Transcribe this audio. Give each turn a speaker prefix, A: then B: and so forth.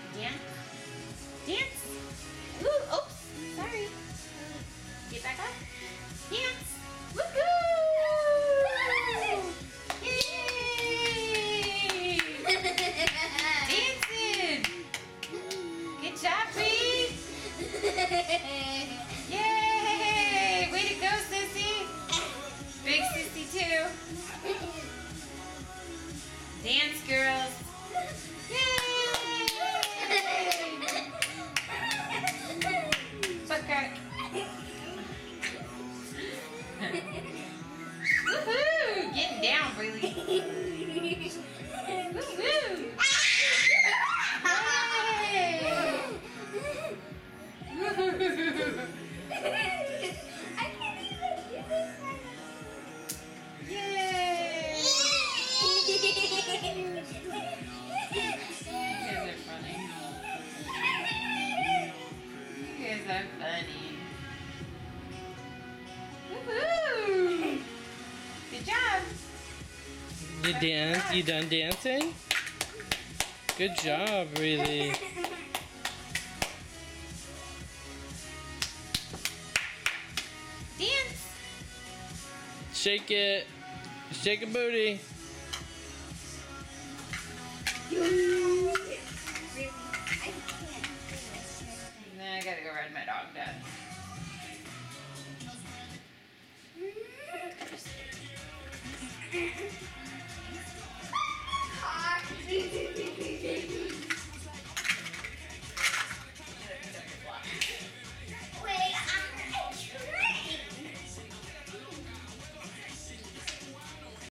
A: Dance. Dance. Ooh, oops. Sorry. Get back up. Dance. Woohoo! Yay! Dancing. Good job, Bree. Yay! Way to go, Sissy. Big Sissy too. Dance, girls. Yay! Butt crack. Woohoo! Getting down, really. Woohoo! Yay! You guys are funny. Woohoo! Good job.
B: You dance? You done dancing? Good job, really.
A: Dance.
B: Shake it. Shake a booty.
A: Now I gotta go ride my dog, Dad.